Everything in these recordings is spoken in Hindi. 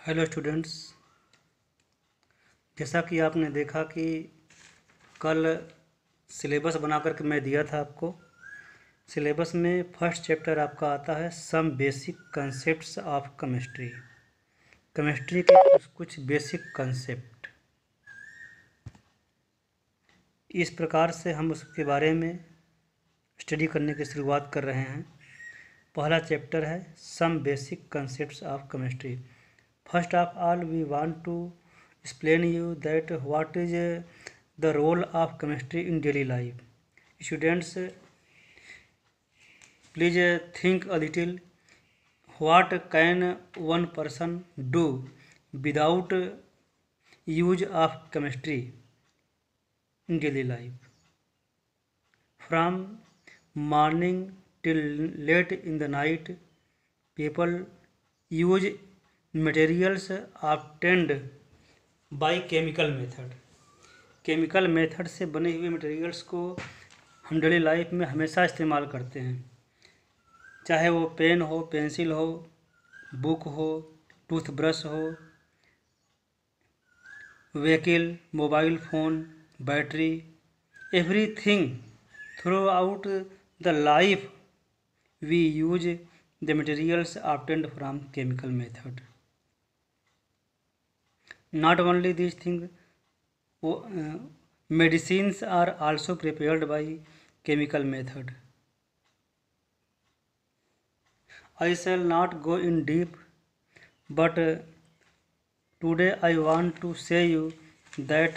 हेलो स्टूडेंट्स, जैसा कि आपने देखा कि कल सिलेबस बना करके मैं दिया था आपको। सिलेबस में फर्स्ट चैप्टर आपका आता है some basic concepts of chemistry. Chemistry के कुछ बेसिक कंसेप्ट, इस प्रकार से हम उसके बारे में स्टडी करने की शुरुआत कर रहे हैं। पहला चैप्टर है some basic concepts of chemistry. First of all, we want to explain you that what is the role of chemistry in daily life. Students, please think a little. What can one person do without use of chemistry in daily life? From morning till late in the night, people use materials obtained by chemical method. Chemical method से बने हुए मटेरियल्स को हम डेली लाइफ में हमेशा इस्तेमाल करते हैं, चाहे वो पेन हो, पेंसिल हो, बुक हो, टूथब्रश हो, vehicle, mobile phone, battery, everything throughout the life we use the materials obtained from chemical method. Not only these things, medicines are also prepared by chemical method. I shall not go in deep, but today I want to say you that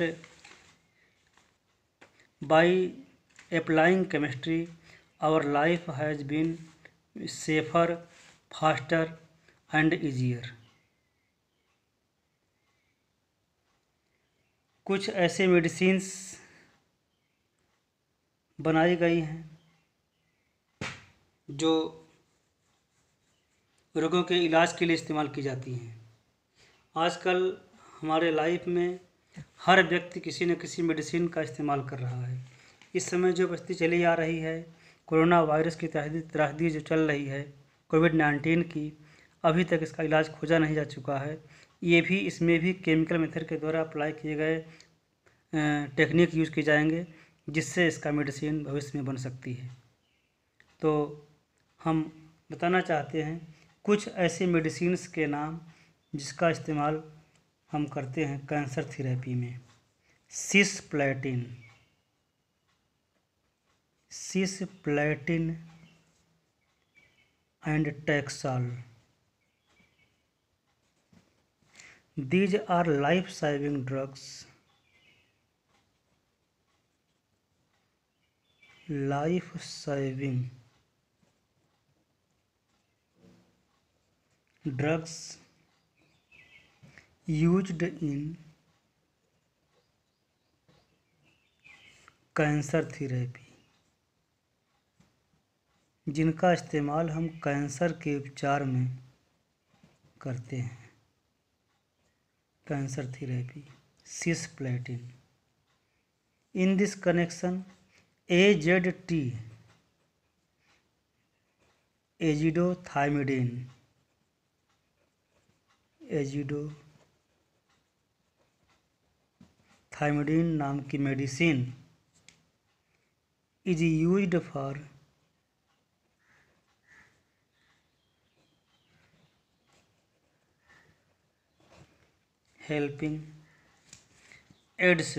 by applying chemistry, our life has been safer, faster and easier. कुछ ऐसे मेडिसिन्स बनाई गई हैं जो रोगों के इलाज के लिए इस्तेमाल की जाती हैं। आजकल हमारे लाइफ में हर व्यक्ति किसी न किसी मेडिसिन का इस्तेमाल कर रहा है। इस समय जो परिस्थिति चली आ रही है, कोरोना वायरस की त्रासदी जो चल रही है, कोविड-19 की, अभी तक इसका इलाज खोजा नहीं जा चुका है। ये भी इसमें भी केमिकल मेथड के द्वारा अप्लाई किए गए टेक्निक यूज़ किए जाएंगे, जिससे इसका मेडिसिन भविष्य में बन सकती है। तो हम बताना चाहते हैं कुछ ऐसे मेडिसिन्स के नाम जिसका इस्तेमाल हम करते हैं कैंसर थेरेपी में। Cisplatin and taxol, these are life-saving drugs. Life-saving drugs used in cancer therapy, जिनका इस्तेमाल हम कैंसर के उपचार में करते हैं। Cancer therapy, cisplatin. In this connection AZT, azidothymidine नाम की medicine is used for helping AIDS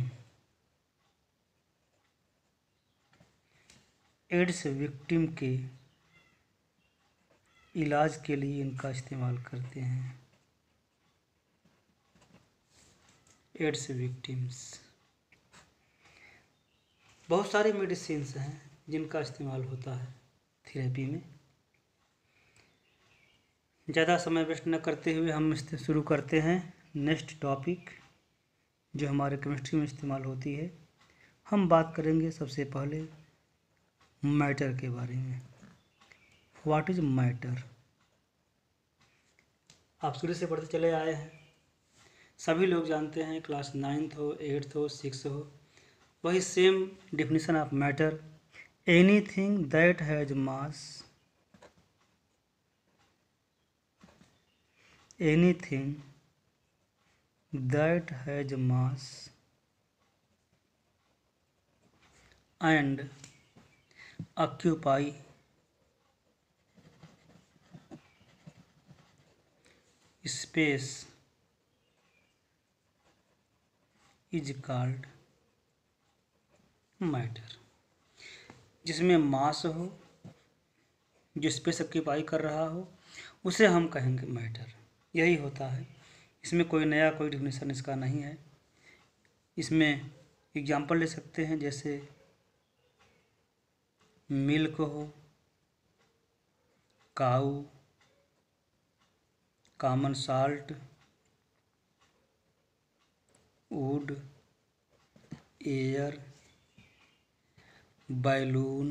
victim के इलाज के लिए इनका इस्तेमाल करते हैं। एड्स विक्टिम्स, बहुत सारी मेडिसिन्स हैं जिनका इस्तेमाल होता है थेरेपी में। ज़्यादा समय वेस्ट न करते हुए हम इससे शुरू करते हैं नेक्स्ट टॉपिक जो हमारे केमिस्ट्री में इस्तेमाल होती है। हम बात करेंगे सबसे पहले मैटर के बारे में। What is matter? आप शुरू से पढ़ते चले आए हैं, सभी लोग जानते हैं, क्लास 9th हो, 8th हो, 6th हो, वही same definition of matter. Anything that has mass anything that has mass and occupy space is called matter. जिसमें मास हो, जो स्पेस ऑक्यूपाई कर रहा हो, उसे हम कहेंगे मैटर। यही होता है, इसमें कोई नया कोई डिफिनेशन इसका नहीं है। इसमें एग्जांपल ले सकते हैं, जैसे मिल्क हो, cow, common salt, wood, air, balloon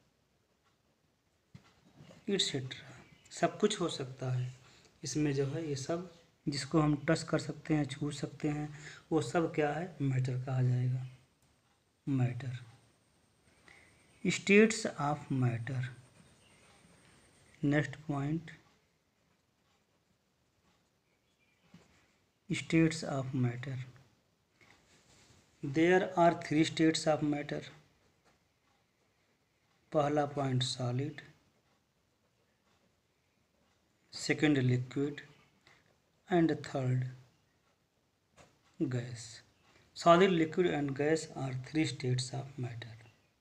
etcetera. सब कुछ हो सकता है इसमें जो है। ये सब जिसको हम टच कर सकते हैं, छू सकते हैं, वो सब क्या है, मैटर कहा जाएगा। Matter, states of matter. Next point, states of matter. There are 3 states of matter. पहला point solid, second liquid and third gas. Solid, liquid and gas are 3 states of matter.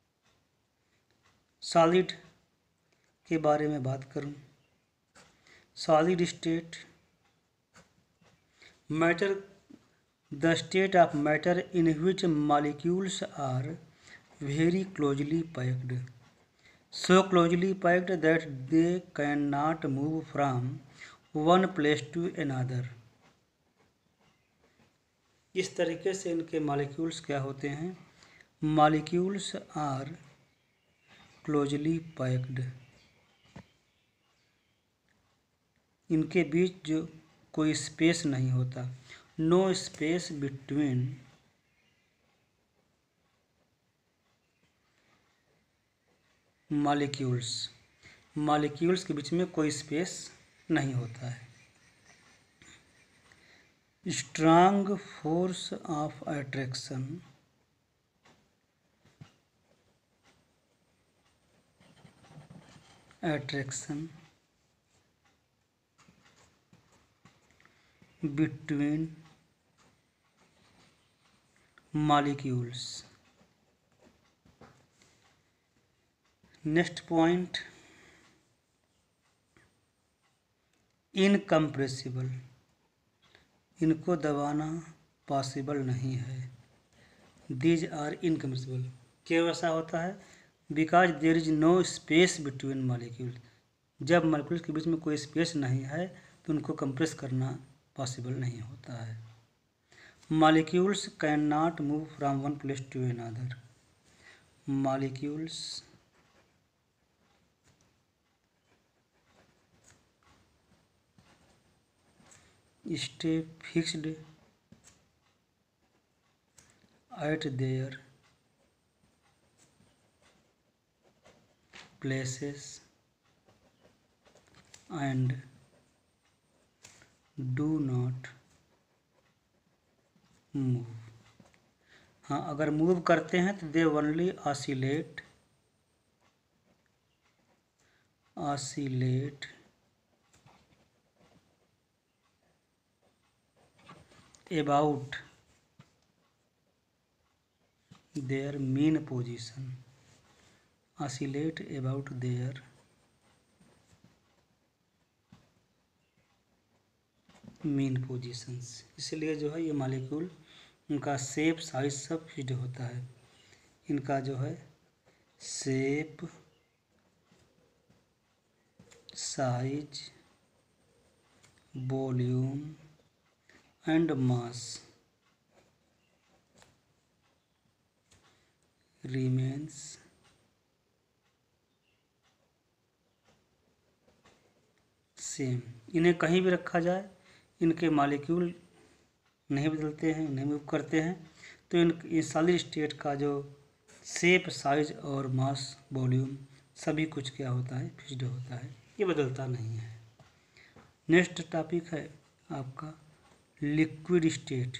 Solid के बारे में बात करूं, solid state matter, the state of matter in which molecules are very closely packed, so closely packed that they cannot move from one place to another। इस तरीके से इनके मॉलिक्यूल्स क्या होते हैं, मॉलिक्यूल्स आर क्लोजली पैक्ड। इनके बीच जो कोई स्पेस नहीं होता, no space between molecules. Molecules के बीच में कोई स्पेस नहीं होता है। Strong force of attraction, between molecules. Next point, incompressible. इनको दबाना पॉसिबल नहीं है। These are incompressible. क्यों ऐसा होता है, because there is no space between molecule. जब मॉलिक्यूल्स के बीच में कोई स्पेस नहीं है तो उनको कंप्रेस करना पॉसिबल नहीं होता है। Molecules can not move from one place to another. Molecules stay fixed at their places and do not move। हाँ, अगर मूव करते हैं तो they only oscillate about their mean position, oscillate about their mean positions। इसलिए जो है ये मॉलिक्यूल, उनका शेप, साइज सब फिक्स्ड होता है। इनका जो है shape, size, volume and mass remains same. इन्हें कहीं भी रखा जाए, इनके मॉलिक्यूल नहीं बदलते हैं, नहीं मूव करते हैं। तो इन सॉलिड स्टेट का जो शेप, साइज और मास, वॉल्यूम सभी कुछ क्या होता है, फिक्स्ड होता है, ये बदलता नहीं है। नेक्स्ट टॉपिक है आपका liquid state.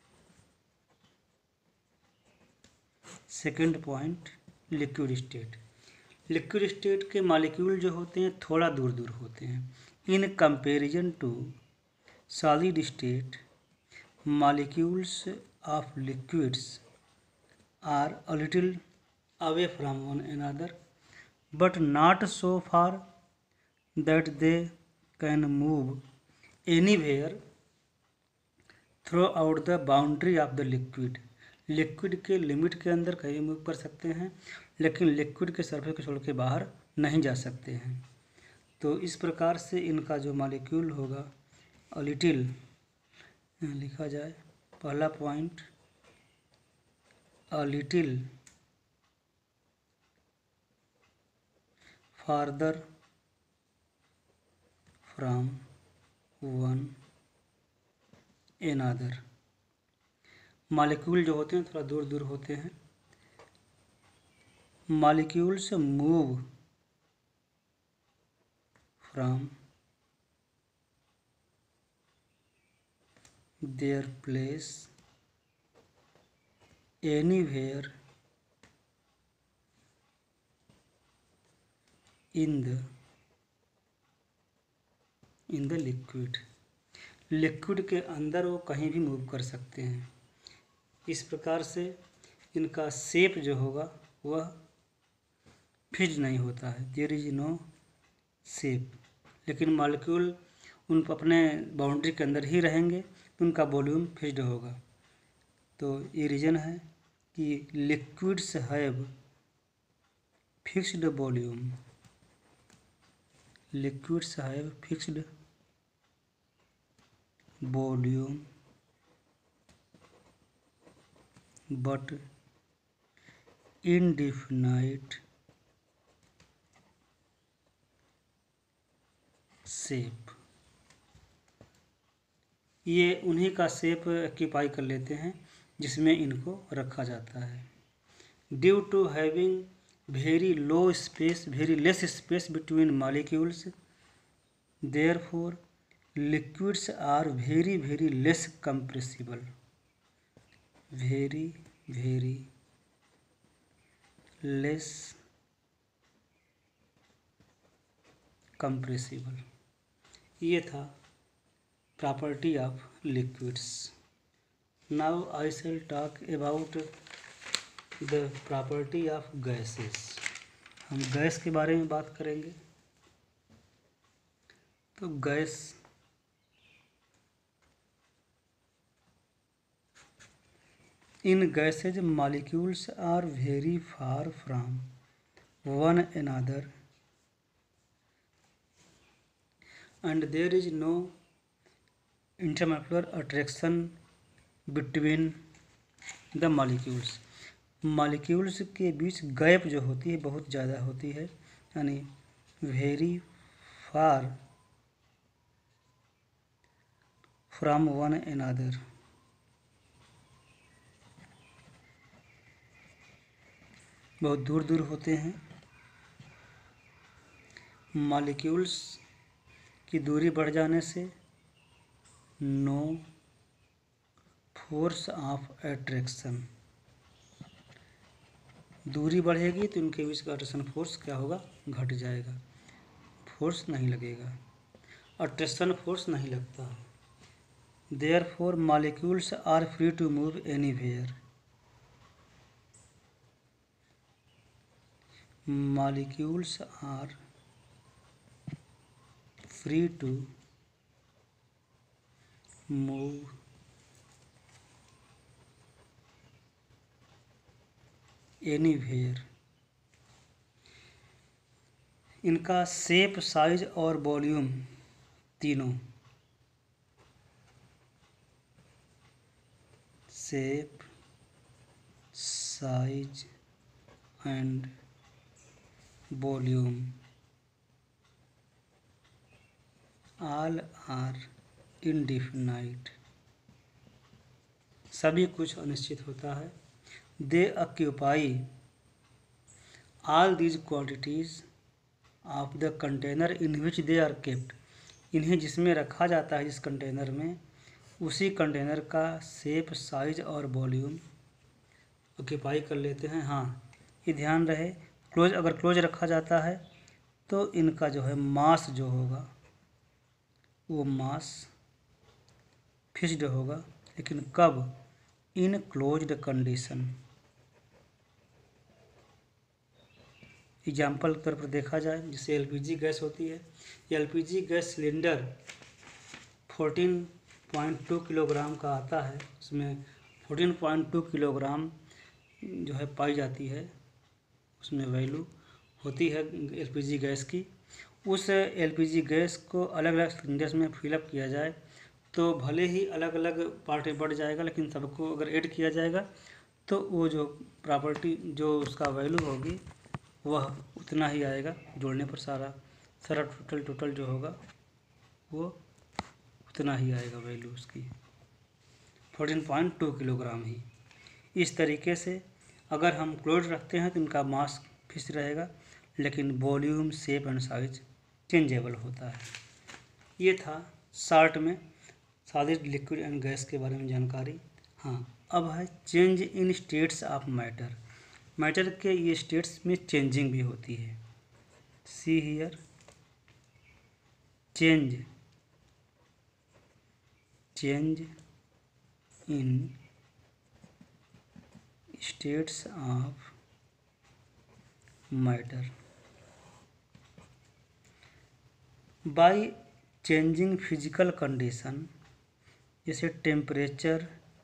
Second point liquid state. Liquid state के मॉलिक्यूल जो होते हैं थोड़ा दूर दूर होते हैं। In comparison to solid state molecules of liquids are a little away from one another but not so far that they can move anywhere throughout the boundary of the liquid। Liquid के लिमिट के अंदर कहीं मूव कर सकते हैं, लेकिन लिक्विड के सरफेस को छोड़ के बाहर नहीं जा सकते हैं। तो इस प्रकार से इनका जो मॉलिक्यूल होगा अ लिटिल लिखा जाए। पहला point a little farther from one another। Molecule जो होते हैं थोड़ा दूर दूर होते हैं। Molecules move from their place anywhere in the liquid. Liquid के अंदर वो कहीं भी मूव कर सकते हैं। इस प्रकार से इनका शेप जो होगा वह फिक्स नहीं होता है, देयर इज नो शेप। लेकिन मॉलिक्यूल उन अपने बाउंड्री के अंदर ही रहेंगे तो उनका वॉल्यूम फिक्स्ड होगा। तो ये रीज़न है कि liquids have fixed volume. Liquids have fixed volume but indefinite shape। ये उन्हीं का शेप ऑक्यूपाई कर लेते हैं जिसमें इनको रखा जाता है। Due to having very less space between molecules, therefore liquids are very less compressible। very less compressible। ये था property of liquids. Now I shall talk about the property of gases. हम गैस के बारे में बात करेंगे। तो gas in gases molecules are very far from one another and there is no intermolecular attraction between the molecules. Molecules के बीच गैप जो होती है बहुत ज़्यादा होती है, यानी very far from one another. बहुत दूर दूर होते हैं। मॉलिक्यूल्स की दूरी बढ़ जाने से नो फोर्स ऑफ अट्रैक्शन। दूरी बढ़ेगी तो उनके बीच का अट्रैक्शन फोर्स क्या होगा, घट जाएगा, फोर्स नहीं लगेगा, अट्रैक्शन फोर्स नहीं लगता। Therefore molecules are free to move anywhere. Molecules are free to move anywhere. इनका शेप, साइज और वॉल्यूम तीनों, shape, size and volume all are indefinite. सभी कुछ अनिश्चित होता है। They occupy all these quantities of the container in which they are kept. इन्हें जिसमें रखा जाता है जिस कंटेनर में, उसी कंटेनर का शेप, साइज और वॉल्यूम ऑक्यूपाई कर लेते हैं। हाँ, ये ध्यान रहे, अगर क्लोज रखा जाता है तो इनका जो है मास जो होगा वो मास फिक्स्ड होगा, लेकिन कब? इन क्लोज्ड कंडीशन। एग्जाम्पल के तौर पर देखा जाए, जैसे एलपीजी गैस होती है, एलपीजी गैस सिलेंडर 14.2 किलोग्राम का आता है, उसमें 14.2 किलोग्राम जो है पाई जाती है, उसमें वैल्यू होती है एलपीजी गैस की। उस एलपीजी गैस को अलग अलग सिलेंडर्स में फिलअप किया जाए तो भले ही अलग अलग पार्ट में बढ़ जाएगा, लेकिन सबको अगर ऐड किया जाएगा तो वो जो प्रॉपर्टी जो उसका वैल्यू होगी वह उतना ही आएगा। जोड़ने पर सारा टोटल जो होगा वो उतना ही आएगा, वैल्यू उसकी 14.2 किलोग्राम ही। इस तरीके से अगर हम क्लोज रखते हैं तो इनका मास फिक्स रहेगा, लेकिन volume, shape and size changeable होता है। ये था शॉर्ट में सॉलिड, लिक्विड एंड गैस के बारे में जानकारी। हाँ, अब है change in states of matter. Matter के ये स्टेट्स में चेंजिंग भी होती है। See here, change in states of matter by changing physical condition. जैसे टेम्परेचर,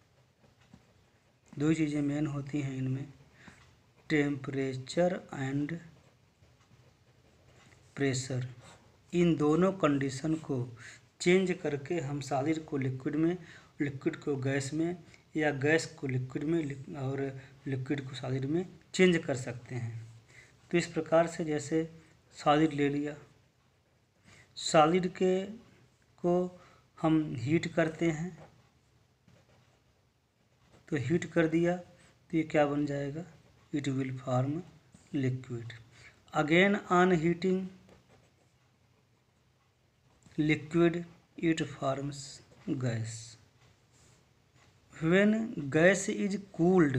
दो चीज़ें मेन होती हैं इनमें, टेम्परेचर एंड प्रेशर। इन दोनों कंडीशन को चेंज करके हम सॉलिड को लिक्विड में, लिक्विड को गैस में, या गैस को लिक्विड में और लिक्विड को सॉलिड में चेंज कर सकते हैं। तो इस प्रकार से जैसे सॉलिड ले लिया, सॉलिड को हम हीट करते हैं, तो हीट कर दिया तो ये क्या बन जाएगा? It will form liquid. Again on heating liquid, it forms gas. When gas is cooled,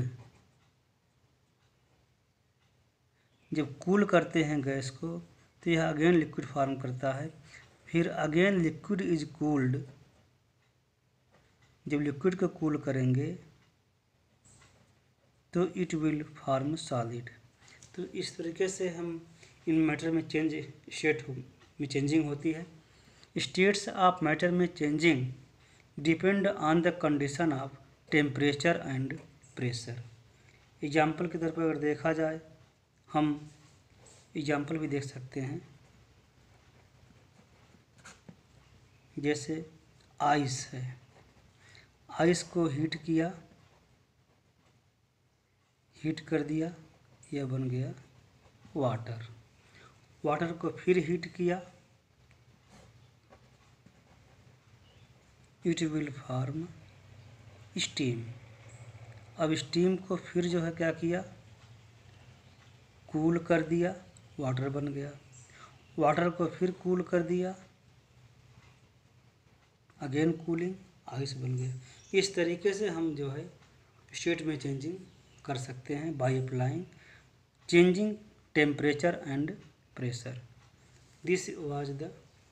जब कूल करते हैं गैस को तो यह अगेन लिक्विड फॉर्म करता है। फिर अगेन लिक्विड इज कूल्ड, जब लिक्विड को कूल करेंगे तो इट विल फॉर्म सॉलिड। तो इस तरीके से हम इन मैटर में में चेंजिंग होती है। स्टेट्स ऑफ मैटर में changing depend on the condition of temperature and pressure. Example के तौर पर अगर देखा जाए, हम एग्जाम्पल भी देख सकते हैं, जैसे आइस है, आइस को हीट किया, हीट कर दिया, यह बन गया वाटर। वाटर को फिर हीट किया, इट विल फॉर्म स्टीम। अब स्टीम को फिर जो है क्या किया, कूल कर दिया, वाटर बन गया। वाटर को फिर कूल कर दिया, अगेन कूलिंग, आइस बन गया। इस तरीके से हम जो है स्टेट में चेंजिंग कर सकते हैं by applying changing temperature and pressure. This was the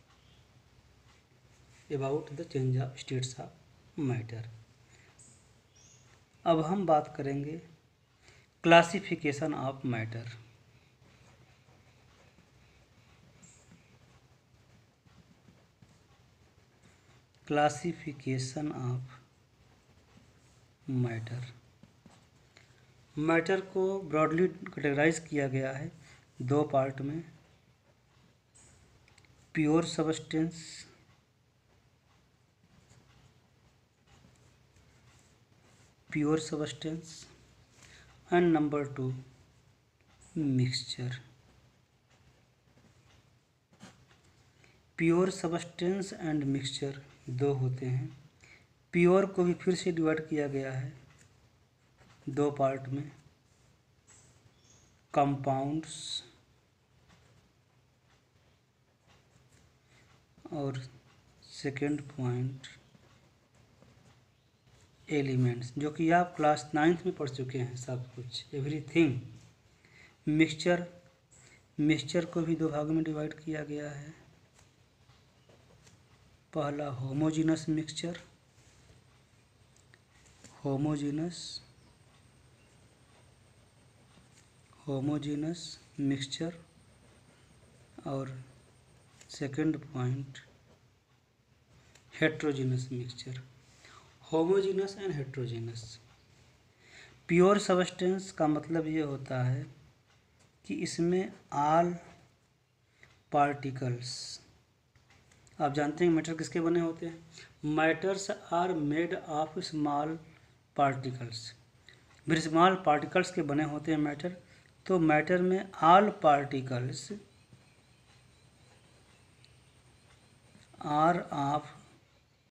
about the change of states of matter. अब हम बात करेंगे classification of matter. Classification of matter. Matter को ब्रॉडली कैटेगराइज किया गया है दो पार्ट में, pure substance and number 2 mixture. Pure substance and mixture दो होते हैं। प्योर को भी फिर से डिवाइड किया गया है दो पार्ट में, कंपाउंड्स और सेकेंड पॉइंट एलिमेंट्स, जो कि आप क्लास 9th में पढ़ चुके हैं सब कुछ, एवरीथिंग। मिक्सचर को भी दो भागों में डिवाइड किया गया है। पहला होमोजीनस मिक्सचर, होमोजीनस मिक्सचर, और second point heterogeneous mixture. Homogeneous and heterogeneous. Pure substance का मतलब ये होता है कि इसमें ऑल पार्टिकल्स, आप जानते हैं मैटर किसके बने होते हैं? Matters are made of small particles. फिर स्मॉल पार्टिकल्स के बने होते हैं मैटर। तो मैटर में ऑल पार्टिकल्स आर ऑफ